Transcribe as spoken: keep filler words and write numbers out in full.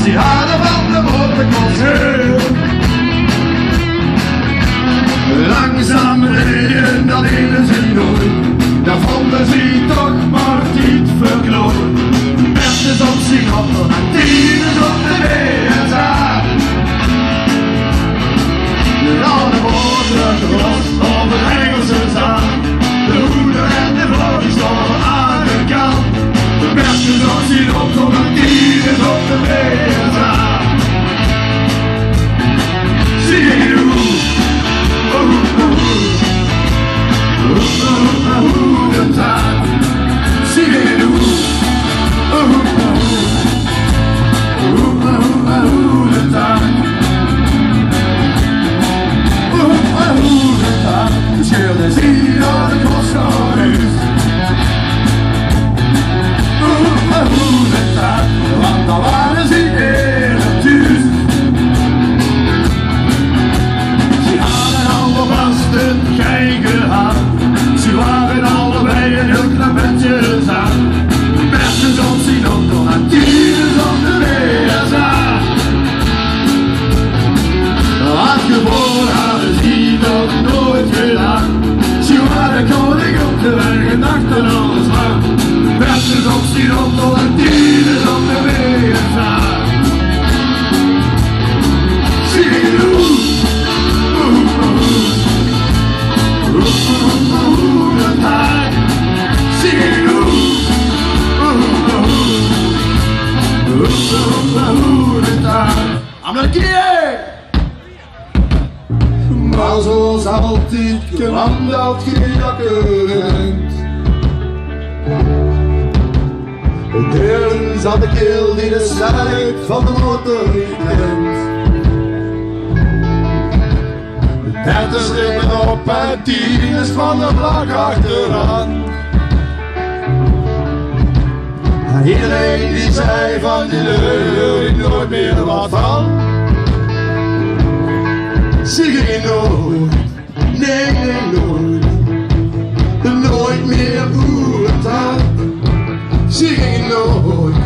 Ze hadden van de motorkostje. Langzaam reden, dat deden ze nooit. Dat vonden ze toch maar niet verkloot. Beste op zich op en tieners op de W S A. De oude woorden gelost op het Engelse zaal. De moeder en de vrouw die stonden aan de kant. De beste op zich op en tieners op de W S A. Zie je hoe? Hoe de taart, zie je hoe? Hoe de taart, hoe de taart, scheurde zie dat het was geweest. Hoe de taart, want dan waren ze eerder thuis. Ze hadden alle vasten geen gehad. Ze waren allebei een heel klein beetje aan. Beste zon zien op nog aan tieners op de W S A. Aangeboren hadden ze nog nooit gedaan. Ze waren koning op de weg en dachten alles lang. Beste zon zien op nog aan tieners op de W S A. Zie je hoe? I'm not kidding! Maar zoals altijd kwam dat gejakkerend. Delen zat de keel die de snelheid van de motor niet kent. Dertig reden op en tien is van de vlak achteraan. Iedereen die zei van die leur ik nooit meer wat van. Zie je nooit, nee nee nooit, nooit meer hoe het gaat. Zie je nooit.